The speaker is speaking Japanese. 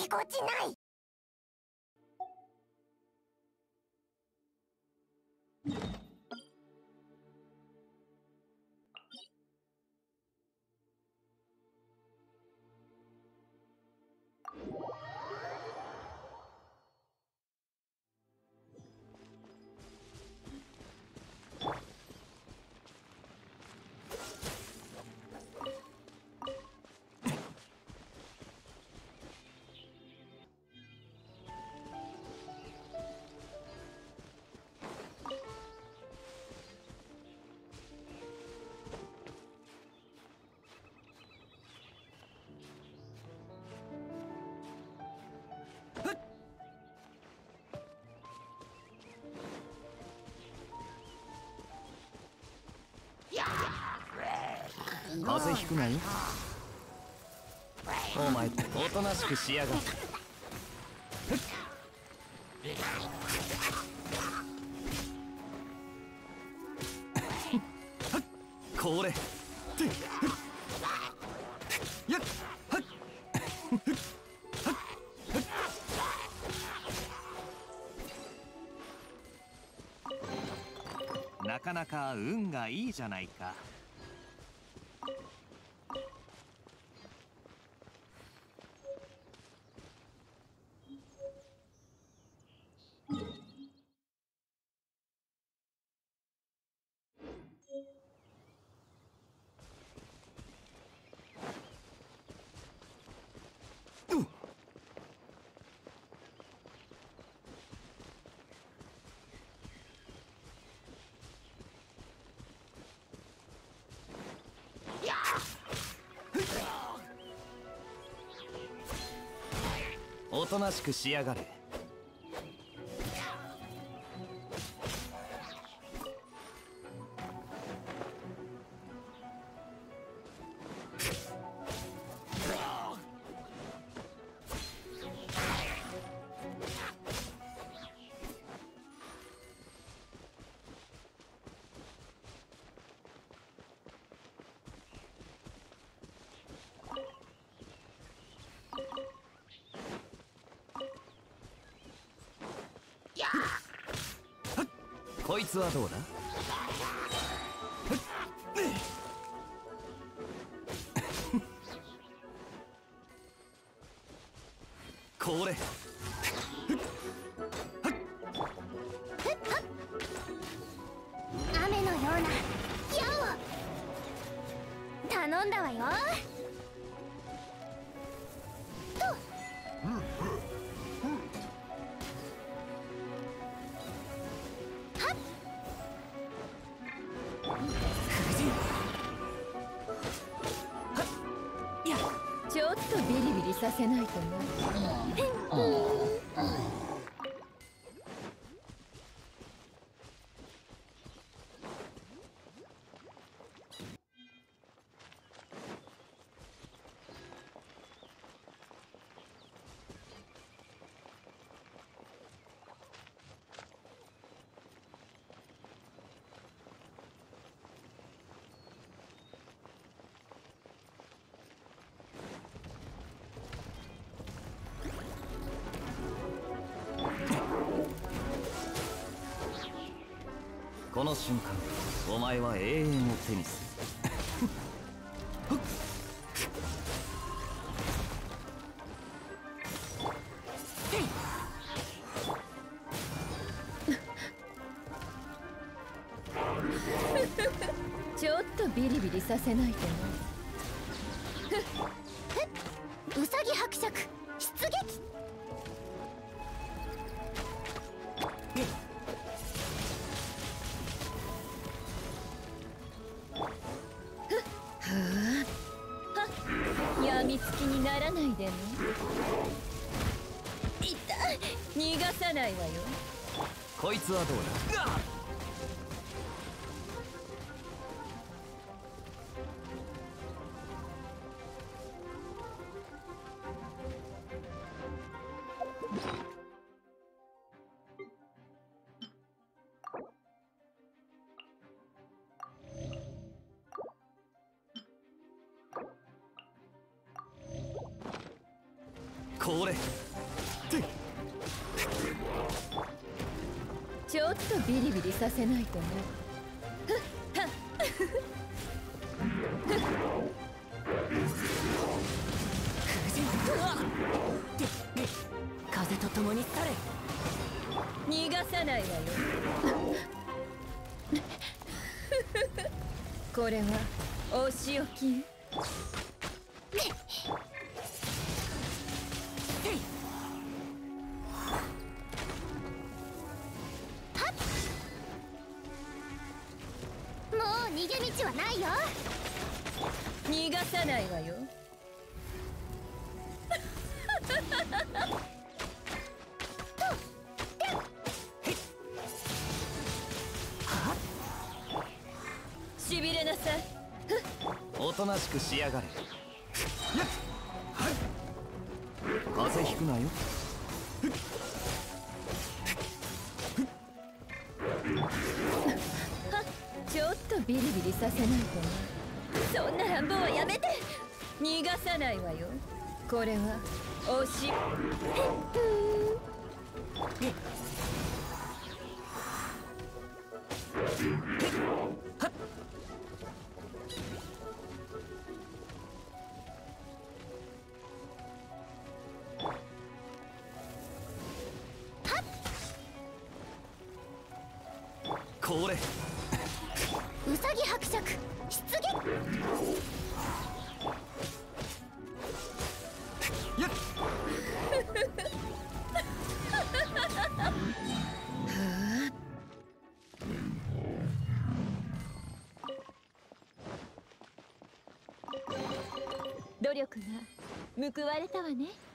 こちない。 風邪ひくがいい。お前おとなしくしやがって。これやっなかなか運がいいじゃないか。おとなしくしやがれ。こいつはどうだ。これ雨のような矢を頼んだわよ。 ちょっとビリビリさせないとな。 この瞬間お前は永遠を手にする。 ちょっとビリビリさせないとな。 うさぎ伯爵出撃。 やみつきにならないでね。痛い、逃がさないわよ。 こいつはどうだ。 これちょっとビリビリさせないとね。 風と共に去れ。 逃がさないわよ。これはお仕置き。 もう逃げ道はないよ。 逃がさないわよ。しびれなさい。 おとなしくしやがれ。風邪ひくなよ。 ちょっとビリビリさせないとね。そんな乱暴はやめて。逃がさないわよ。これはおし。 これウサギ伯爵出撃。 やっ努力が報われたわね。